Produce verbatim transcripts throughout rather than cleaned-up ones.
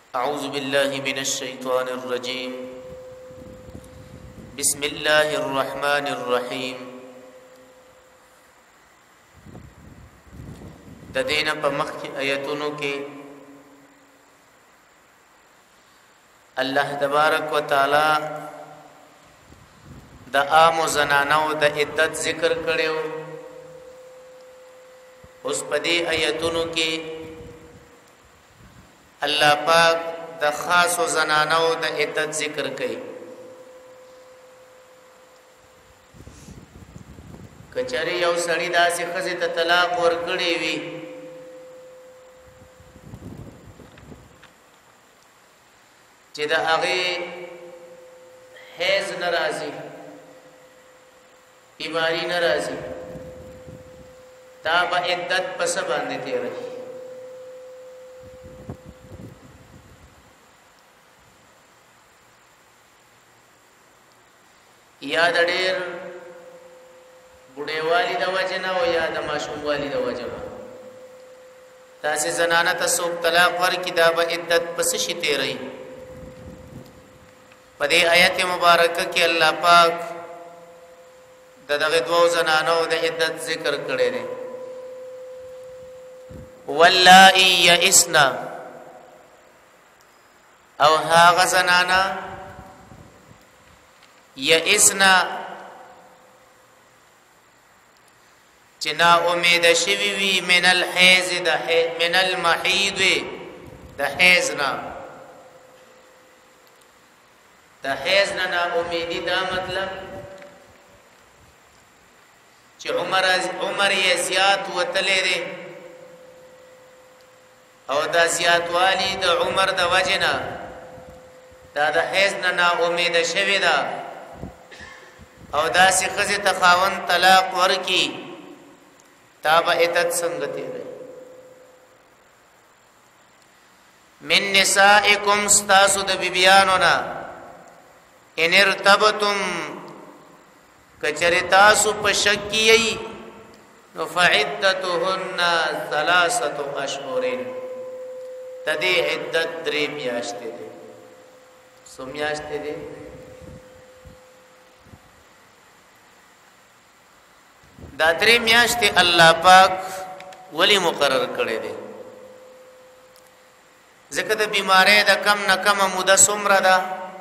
اعوذ باللہ من الشیطان الرجیم بسم اللہ الرحمن الرحیم ددین په مخکې آیتونو کې الله تبارک وتعالى د عام زنانو د عدت ذکر کړو. اوس په دې آیتونو کې الله پاک د خاص زنانو د عدت ذکر کوي. کچری یو سړی داسې ښځې ته طلاق ورکړی وي چې د هغې حیض نه راځي، بیماری نه راځي، تا به عدت په څه باندې تېروي؟ یا د ډېر بوډېوالي د وجې نه او یا د ماشوموالي د وجې نه داسې زنانه ته څوک طلاق ورکړي، دا به عدت په څه شي تېروي؟ په دې آیت مبارکه کې الله پاک د دغه دوو زنانو د عدت ذکر کړی دی. واللائي یئسن، او هغه زنانه یئسن چې نا امید شوي وي من الحیض من المحیض د حیض نه د حیض نه نا امیدي. دا مطلب چې عمر عمر یې زیات وتلی دی او دا زیاتوالی د عمر د وجې نه دا د حیض نه نا امیده شوې ده او داسې ښځې ته خاوند طلاق ورکړي، تا به عدت څنګه تېروي؟ من نسائکم، ستاسو د بیبیانو نه، ان ارتبتم کچری تاسو په شک کې یئ نو فعدتهن ثلاثه اشهر، تدې عدت درې میاشتې دي. څو میاشتې دي؟ دا درې میاشتې الله پاک ولی مقرر کړی دی؟ ځکه د بیماری د کم نه کمه موده څومره ده؟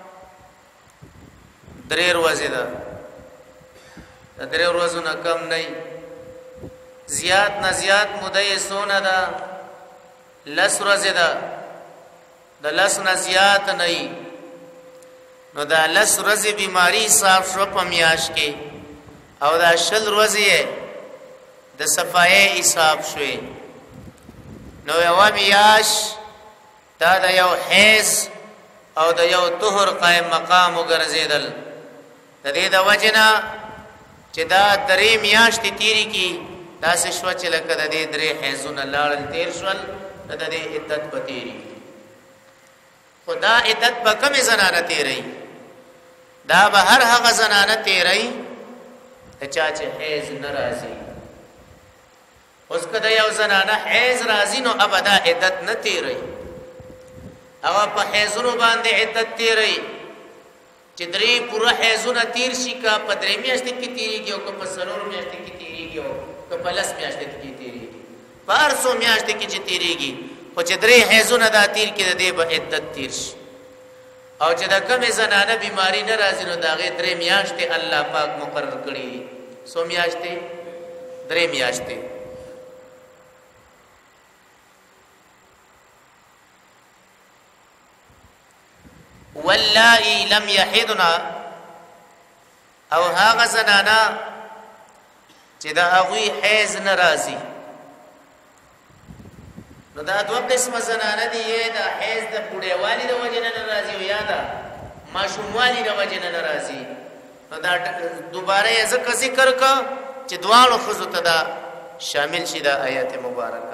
درې ورځې ده. د درې ورځو نه کم نه زیات نه زیات موده یې څونه ده؟ لس ورځې ده. د لس نه زیات نه نو دا لس ورځې بیماری صاف شو په میاشت کې، او دا شل ورځې د صفایي حساب شوې، نو یو میاشت دا د یو حیض او د یو طهر قائم مقام وګرځیدل. د دې د وجې نه چې دا درې میاشتې تیرې کړي، داسې شوه چې لکه د دې درې حیضونه لاړل تېر شول، د دې عدت به تېري. خو دا عدت به کومې زنانه تېروي؟ دا به هر هغه زنانه تېروي د چا چې حیض نه راځي. اوس که د یو زنانه حیض راځي نو ابدا عدت نه تېروي، هغه په حیضونو باندې عدت تېروي چې درې پوره حیضونه تېر شي، که په درې میاشتې کې تېرېږي او که په څلور میاشتې کې تېرېږي او که په لس میاشتې کې تېرېږي، په هر څو میاشتې کې چې تېرېږي، خو چې درې حیضونه دا تېر کړي د دې به عدت تېر شي. او چې د کومې زنانه بیماری نه راځي نو د هغې درې میاشتې الله پاک مقرر کړي دي. څو میاشتې؟ درې میاشتې. واللائي لم يحضن، او هغه زنانه چې د هغوی حیض نه راځي. نو دا دوه قسمه زنانه دي، یا د حیض د بوډېوالي د وجې نه نه راځي او یا د ماشوموالي د وجې نه نه راځي. نو دا دوباره یې ځکه ذکر که چې دواړو ښځو ته دا شامل شي دا آیت مبارکه.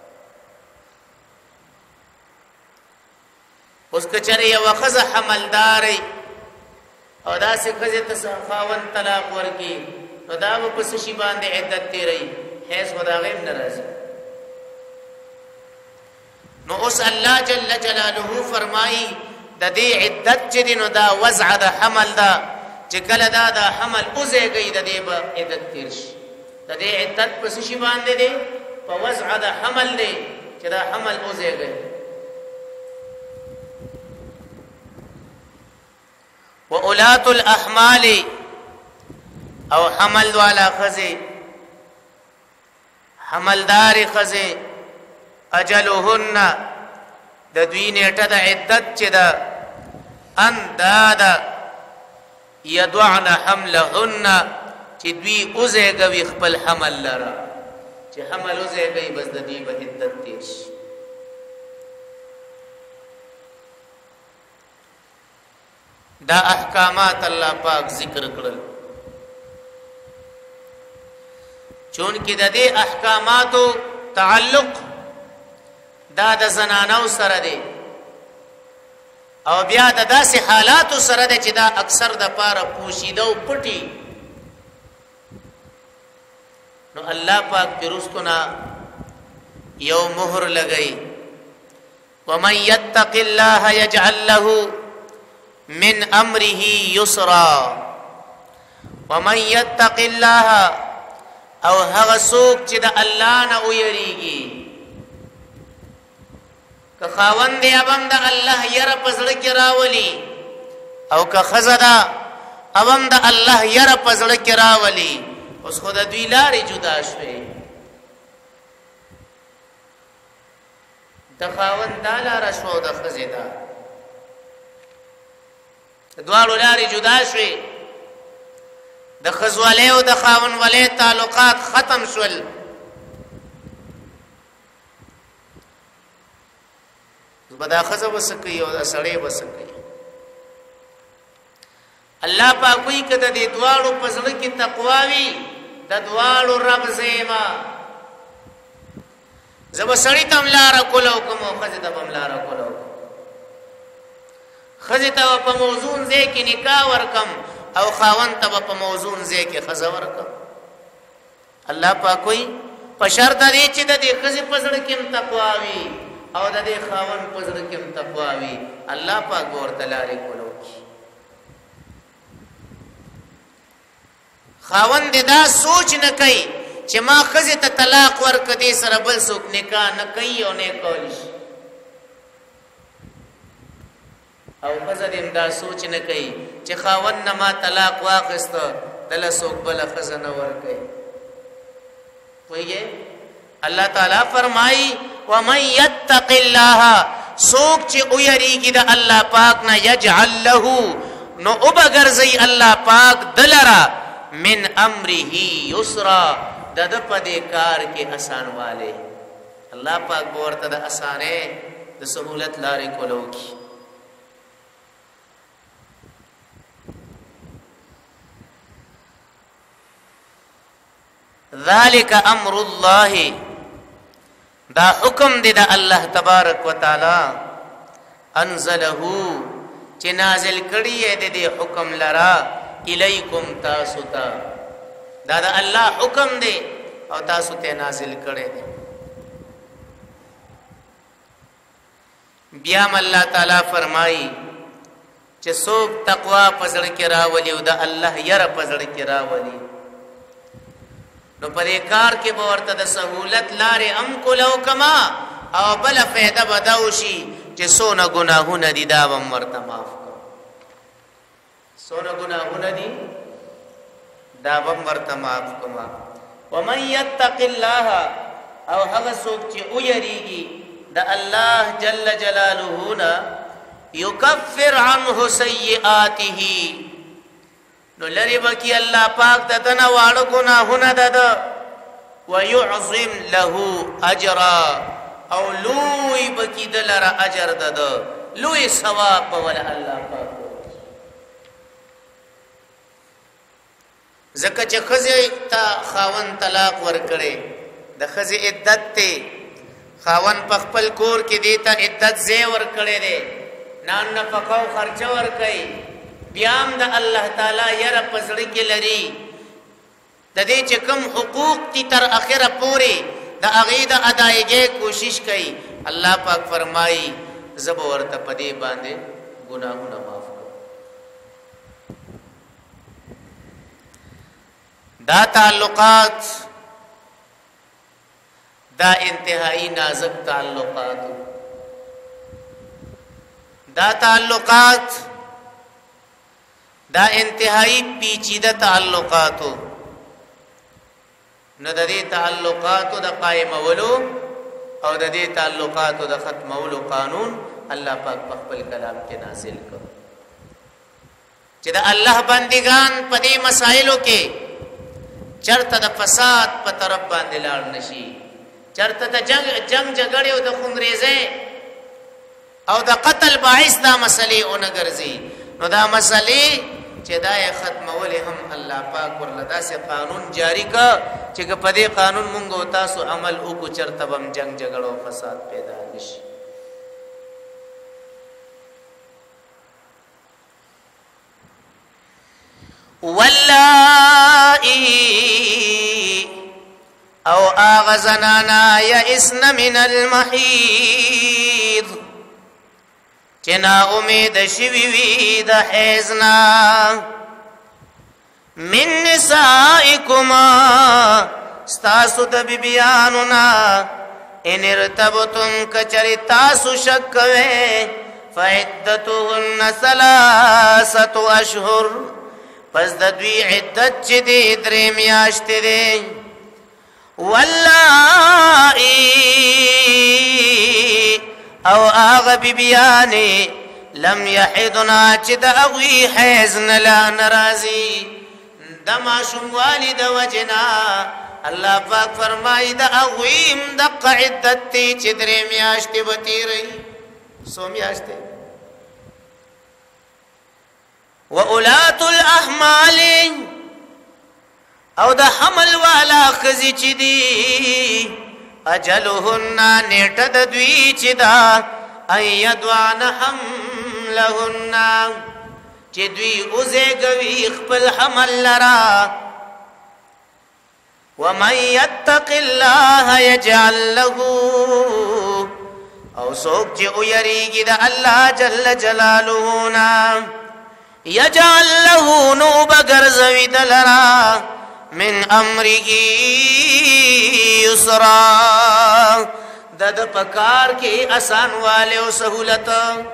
اوس که چېرې یوه ښځه حملدارئ او داسې ښځې ته خاوند طلاق ورکړي نو دا به په څه شي باندې عدت تېروي؟ حیض خو د هغې هم نه راځي. نو اوس الله جل جلاله فرمایي د دې عدت چې دی نو دا وضع د حمل دا چې کله دا د حمل اوزېږي د دې به عدت تیر شي د دې عدت په څه شي باندې دی په وضع د حمل دی چې دا حمل اوزېږي وأولات الأحمال او حمل والا خزي حملدار خزي اجلهن د دوی نیټه د عدت چې دا ان دادا يدعن حملهن چې دوی اوزېږي خپل حمل لرا چې حمل اوزېږي بس د دې په عدت تیر شي دا احکامات الله پاک ذکر کړل چون کې د دې احکاماتو تعلق دا د زنانو سره دی او بیا د داسې حالاتو سره دی چې دا اکثر د پاره پوشیده او پټي نو الله پاک پرستونه یو مهر لګئی ومن يتق الله يجعل له من امره يسرا ومن يتق الله او هغه څوک چې د الله نه ویریږي که خاوند دی ابم د الله یره پزړه کې راولي او که خزدا ابم د الله یره پزړه کې راولي اوس خو د دوی لارې جدا شوي د خاوند د لاره شو د خزدا دوالو لارې جدا شوي د خزوالې او د خاون ولې تعلقات ختم شول زبدا خزه وسکي او د سړې وسکي الله پاک کوئی کده د دوالو پسړه کې تقوا وي د دوالو رب زېما زب سړی تم لار کولو کوم خزه تم لار کولو خزه ته په موزون ځای کې نکاح ورکم او خاون ته په موزون ځای کې خزه ورکم الله پاک کوئی په شرط دی چې د دې خزه پسړه کې تقوا وي او د دې خاون پسړه کې تقوا وي الله پاک ورته لارې کولو خاوند دا سوچ نه کوي چې ما خزه ته طلاق ورک دي سره بل څوک نکاح نه کوي او نه کوي او خزه دې دا سوچ نه کوي چې خاوند نه ما طلاق واخست دل څوک بل خزه نه ور کوي وایي الله تعالی فرمایي ومن يتق الله سوک چې او یریږي د الله پاک نه یجعل له نو وبګرځي الله پاک دلرا من امره یسرا د د پدې کار کې آسان والے الله پاک ورته د اسانه د سہولت لارې کولو کی ذالک امر الله دا حکم دی د الله تبارک وتعالى انزله چې نازل کړی دی د حکم لرا الیکم تاسو ته دا د الله حکم دی او تاسو ته نازل کړی دی بیا الله تعالی فرمایي چې څوک تقوا پزړه کې راولي او د الله یره پزړه کې راولي نو پرې کار کې به ورته د سہولت لارې ام کولو کما او بل فائدہ بداوشي چې سونه ګناهونه دي دا هم ورته معاف کړو سونه ګناهونه دي دا هم ورته معاف کما ومن يتق الله او هغه څوک چې او یریږي د الله جل جلاله نا یکفر عنه سیئاته نو لری بکی الله پاک د دنا واړو ګناهونه دد ويعظم له اجرا او لوی بکی دلر اجر دد لوی ثواب ول الله پاک زکه چې خزه تا خاون طلاق ور کړي د خزه عدت ته خاون په خپل کور کې دیتا عدت زی ور کړي دي نان نفقو خرچ ور کوي بیام د الله تعالی یره پسړ کې لري د دې چې کوم حقوق تی تر اخره پوري د اغه د ادایګي کوشش کوي الله پاک فرمایي زب ورته پدې باندې ګناهونه معاف کړم. دا تعلقات دا انتہائی نازک تعلقات دا تعلقات دا انتہائی پیچیدہ تعلقات نو د دې تعلقات د قائمولو او د دې تعلقات د ختمولو قانون الله پاک په خپل کلام کې نازل کړ چې د الله بندگان په دې مسائلو کې چرته د فساد په طرف باندې لاړ نشي، چرته د جنگ جنگ جګړې او د خونریزۍ او د قتل باعث دا مسلې اونې ګرځي. نو دا مسلې چې دا یې ختمولې هم الله پاک ورله داسې قانون جاری کا چې په دې قانون مونږ او تاسو عمل وکړو چرته هم جنگ جګړه او فساد پیدا نشي. واللائي او آغزنانا یئسن من المحیض چنا امید شوی وی د حیزنا من نسائکما ستاسو د بیبیانونا ان ارتبتم کچری تاسو شکوے فعدتهن ثلاثه اشهر پس د دوی عدت چې دې درې میاشتې دي. واللائي او آغا بیبیانی لم یحضنا چې د هغوی حیض نه لا ناراضي د ماشوموالي د وجنا الله پاک فرمایي د هغوی هم دغه عدت دی چې درې میاشتې به تېروي. څو میاشتې؟ وَأُولَاتُ الْأَحْمَالِ او د حمل والا خزی چې دی اجلهن نیټه د دوی چې دا ايدوان حملهن چې دوی اوزګوي خپل حمل لرا. ومن يتق الله يجعل له او څوک چې ويریږي د الله جل جلاله نا یجعل له نو بغرزوی دلرا من امره یسرا دد پکار کی آسان والے و سہولت.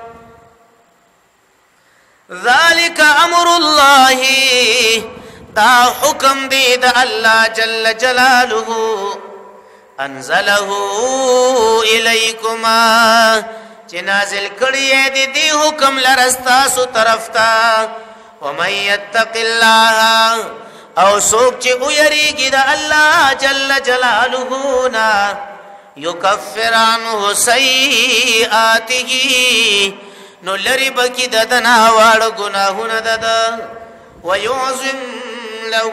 ذالک امر اللہ دا حکم دی دا اللہ جل جلالہ انزلہ الیکما چه نازل کړی دی دی حکم لرستا سو طرف تا. ومن یتق الله او سوک چې ویریږي د الله جل جلاله نا یکفر عنه سیئاته نو لری بکی ددنا واړ ګناهونه دد ويعظم له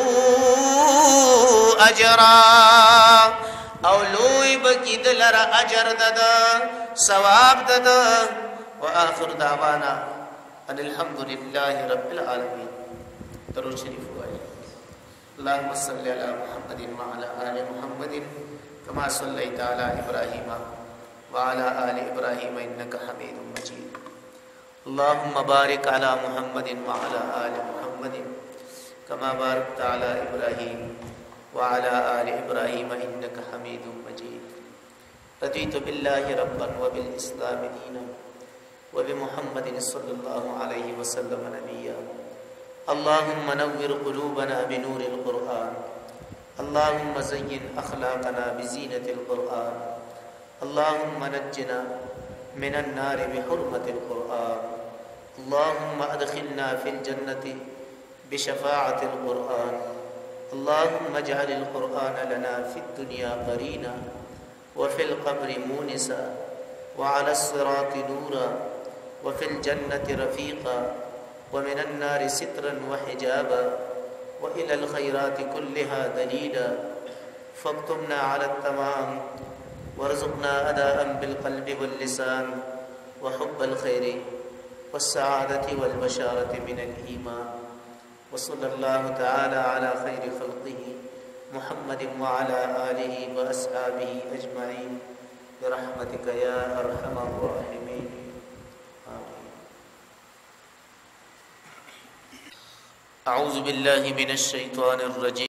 اجرا او لوی بکی دلر اجر دد ثواب دد. واخر دعوانا ان الحمد لله رب العالمين. درود شریف وایي. اللهم صل على محمد وعلى آل محمد كما صليت على إبراهيم وعلى آل إبراهيم إنك حميد مجيد. اللهم بارك على محمد وعلى آل محمد كما باركت على إبراهيم وعلى آل إبراهيم إنك حميد مجيد. رضيت بالله ربا وبالإسلام دينا وبمحمد صلى الله عليه وسلم نبيا. اللهم نور قلوبنا بنور القرآن. اللهم زين أخلاقنا بزينة القرآن. اللهم نجنا من النار بحرمة القرآن. اللهم أدخلنا في الجنة بشفاعة القرآن. اللهم اجعل القرآن لنا في الدنيا قرينا وفي القبر مونسا وعلى الصراط نورا وفي الجنة رفيقا ومن النار سترا وحجابا وإلى الخيرات كلها دليلا. فاكتبنا على التمام وارزقنا أداء بالقلب واللسان وحب الخير والسعادة والبشارة من الإيمان. وصلى الله تعالى على خير خلقه محمد وعلى آله وأصحابه أجمعين برحمتك يا أرحم الراحمين آمين. أعوذ بالله من الشيطان الرجيم.